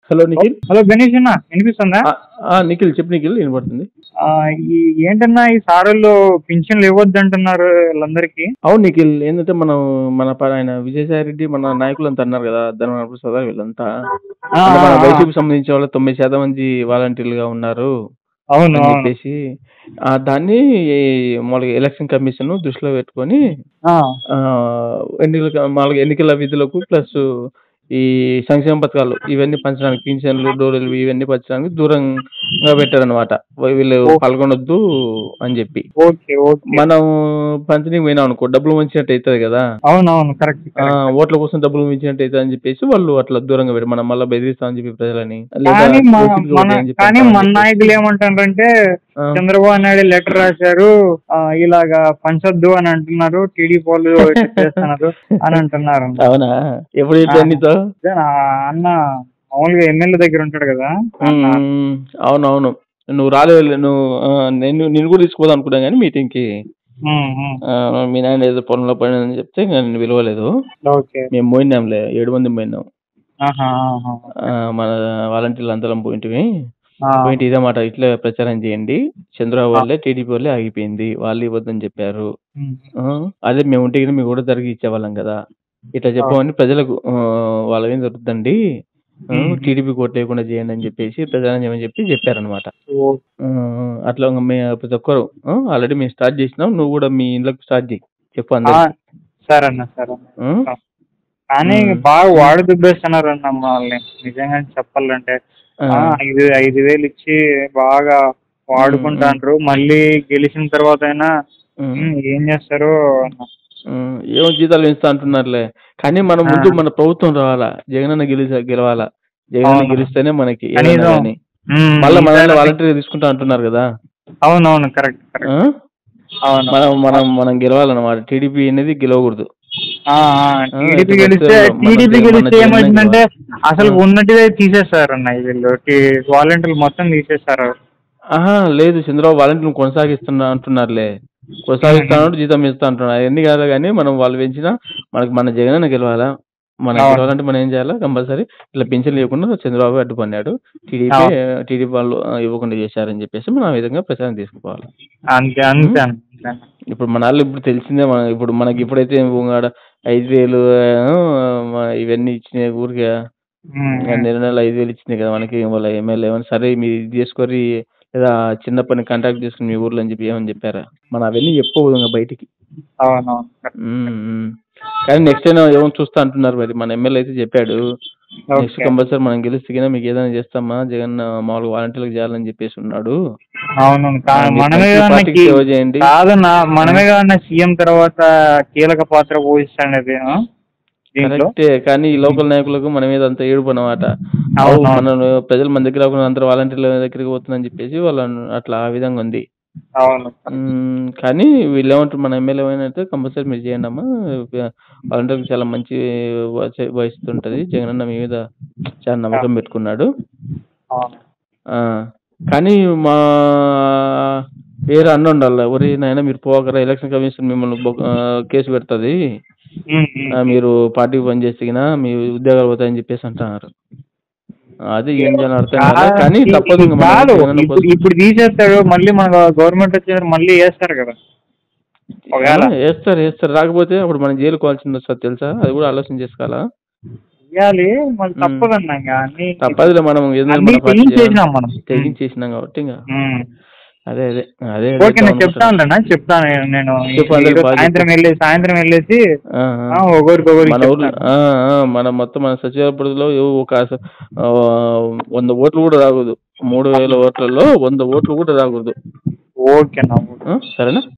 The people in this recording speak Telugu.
హలో నిఖిల్. హలో గణేష్ అన్న, వినిపిస్తుందా? నిఖిల్ చెప్పు నిఖిల్, వినపడుతుంది. ఆ, ఏంటన్నా ఈ సారోళ్ళు పింఛన్లు ఇవ్వద్దు అంటున్నారు వీళ్ళందరికీ. అవును నిఖిల్, ఏంటంటే మనం ఆయన విజయసాయి రెడ్డి మన నాయకులు అంతా అన్నారు కదా, ధర్మవరం ప్రసాద్ గారు వీళ్ళంతా. ఆ, అంటే ఆ, మన ఆ. వైసీపీ సంబంధించిన వాళ్ళు 9% మంది వాలంటీర్లుగా ఉన్నారు అవును, అని అవును. చెప్పేసి దాన్ని మామూలుగా ఎలక్షన్ కమిషన్ దృష్టిలో పెట్టుకొని ఆ, మామూలుగా ఎన్నికల విధులకు ప్లస్ ఈ సంక్షేమ పథకాలు ఇవన్నీ పంచడానికి, పింఛన్లు, డోరీలు ఇవన్నీ పంచడానికి దూరంగా పెట్టారనమాట. వీళ్ళు ఓ- పాల్గొనొద్దు అని చెప్పి. Okay, okay. మనం పంచనీకి పోయినాం అనుకో, డబ్బులు వంచినట్టు అవుతుంది కదా. అవునవును, కరెక్ట్, కరెక్ట్. ఓట్ల కోసం డబ్బులు వంచినట్టు అవుతుంది అని చెప్పేసి వాళ్ళు అట్లా దూరంగా పెట్టి మనం మళ్ళీ బెదిరిస్తామని చెప్పి ప్రజలని, లేదా కానీ వైసీపీకి ఓటు అని చెప్పి కానీ అంటామని మన చెప్పేసి. నాయకులు ఏమంటారంటే ఆ. చంద్రబాబు నాయుడు లెటర్ రాశారు, ఇలాగా పంచొద్దు అని అంటున్నారు, టీడీపీ వాళ్ళు ఇట్లా చేస్తున్నారు అని అంటున్నారు. అవునా, ఎప్పుడు ఇట్లా నీతో? అన్న మామూలుగా ఎమ్మెల్యే దగ్గర ఉంటాడు కదా. అవునవును, నువ్వు రాలేదు. నేను కూడా తీసుకోదాం అనుకున్నా కానీ మీటింగ్కి. ఉమ్, ఉమ్. మీ నాయన ఏదో పొలంలో పడినని చెప్తే నేను పిలవలేదు. ఓకే. మేము పోయినాంలే, 7 మంది పోయినాం. ఆహా, ఆహా. మన వాలంటీర్లు అందరం పోయింటివి. ఆ, పోయింటి ఇదే మాట, ఇట్లా ప్రచారం చేయండి, చంద్రబాబు వాళ్ళే టీడీపీ వాళ్ళే ఆగిపోయింది, వాళ్ళు ఇవ్వద్దని చెప్పారు. ఉమ్. అదే మేము ఉంటే కానీ మీకు కూడా జరిగి ఇచ్చేవాళ్ళం కదా, ఇట్లా చెప్పమని ప్రజలకు వాళ్ళకేం దొరుకుతుందండి, టీడీపీ కోట్ లేకుండా చేయండి అని చెప్పేసి ప్రచారం చేయమని చెప్పారనమాట. ఓ- అట్లా ఇంకా ప్రతి ఒక్కరు ఆల్రెడీ మేము స్టార్ట్ చేసినాం, నువ్వు కూడా మీ ఇంట్లోకి స్టార్ట్ చేయి, చెప్పు ఆ, అందరికి. సరే అన్న, సరే అన్న. కానీ బాగా వాడు దుబ్బేస్తున్నారు అన్న వాళ్ళని, నిజంగా చెప్పాలంటే. 5,000 ఇచ్చి బాగా వాడుకుంటాండ్రు, మళ్ళీ గెలిచిన తర్వాత అయినా ఏం చేస్తారు అన్న. ఏమో జీతాలు పెంచుతా అంటున్నారులే, కానీ మనం ముందు మన ప్రభుత్వం రావాలా, జగనన్న గెలవాలా. జగనన్న అవును. గెలిస్తేనే మనకి ఏదైనా కనీసం కానీ. మళ్ళీ మనల్ని వాలంటీర్ తీసుకుంటా అంటున్నారు కదా. అవునవును, కరెక్ట్, కరెక్ట్. అవును. మనం గెలవాలన్నమాట, టీడీపీ అనేది గెలవకూడదు. టీడీపీ గెలిస్తే ఏమైందంటే అసలు ఉన్నట్టుగా తీసేస్తారు అన్న వీళ్ళు, వాలంటీర్లు మొత్తం తీసేస్తారు. లేదు, చంద్రబాబు వాలంటీర్లు కొనసాగిస్తున్నా అంటున్నారులే, కొనసాగిస్తాను, జీతం ఇస్తా అంటున్నారు. అవన్నీ కాదు కానీ మనం వాళ్ళు పెంచినా మన జగనన్న గెలవాలా. మనకి గెలవాలంటే మనం ఏం చేయాలా, కంపల్సరీ ఇట్లా పింఛన్లు ఇవ్వకుండా చంద్రబాబు అడ్డుపన్నాడు, టీడీపీ వాళ్ళు ఇవ్వకుండా చేశారని చెప్పేసి మనం ఆ విధంగా ప్రచారం తీసుకుపోవాలి. అంతే, అంతే. ఇప్పుడు మన వాళ్ళు ఇప్పుడు తెలిసిందే, ఇప్పుడు మనకి ఇప్పుడైతే 5,000 ఇవన్నీ ఇచ్చినాయి ఊరికే. నెల 5,000 ఇచ్చినాయి కదా మనకి, వాళ్ళ ఎమ్మెల్యే ఏమని సరే మీరు ఇది చేసుకొని లేదా చిన్న పని కాంటాక్ట్ చేసుకుని మీ ఊర్లో అని చెప్పి ఏమని చెప్పారా, మనం అవన్నీ చెప్పుకోదు బయటికి. కానీ నెక్స్ట్ టైం ఏమో చూస్తా అంటున్నారు మరి, మన ఎమ్మెల్యే అయితే చెప్పాడు, నెక్స్ట్ కంపల్సరీ మనం గెలిస్తే మీకు ఏదైనా చేస్తామా జగన్ మామూలుగా వాలంటీర్లకు చేయాలని చెప్పేసి ఉన్నాడు. అవును, పార్టీకి సేవ చేయండి. కాదన్నా, మనమే కాదన్నా సీఎం తర్వాత కీలక పాత్ర పోషిస్తాండేది. కరెక్టే, కానీ ఈ లోకల్ నాయకులకు మన మీద అంత ఏడుపు అన్నమాట. మన ప్రజలు మన దగ్గర అందరూ వాలంటీర్ల దగ్గరికి పోతుందని చెప్పేసి వాళ్ళు అట్లా ఆ విధంగా ఉంది. అవును. కానీ వీళ్ళు ఏమంటారు, మన ఎమ్మెల్యే అయితే కంపల్సరీ మీరు చేయండి అమ్మా, వాలంటీర్కి చాలా మంచి వహిస్తుంటది, జగనన్న మీ మీద చాలా నమ్మకం పెట్టుకున్నాడు. కానీ మా వేరే అన్న ఉండాలి, ఒరే నాయన మీరు పోకరా, ఎలక్షన్ కమిషన్ మిమ్మల్ని కేసు పెడుతుంది, మీరు పార్టీకి పనిచేసినా మీ ఉద్యోగాలు పోతాయని చెప్పేసి అంటున్నారు. అది ఏం చేయాలని అర్థం కాదు, కానీ తప్పదు. ఇప్పుడు తీసేస్తాడు, మళ్ళీ మన గవర్నమెంట్ వచ్చే మళ్ళీ వేస్తారు కదా. వేస్తారు రాకపోతే అప్పుడు మనం జైలు కోవాల్సింది వస్తుంది తెలుసా, అది కూడా ఆలోచన చేసుకోవాలా. తప్పదులే, మనం తెగించేసినాం కాబట్టి ఇంకా అదే అదే అదే చెప్తాను నేను సాయంత్రం వెళ్ళేసి మన మొత్తం మన సచివాలయంలో ఒక 100 ఓట్లు కూడా రాకూడదు, 3,000 ఓట్లలో 100 ఓట్లు కూడా రాకూడదు. ఓకేనా, సరేనా.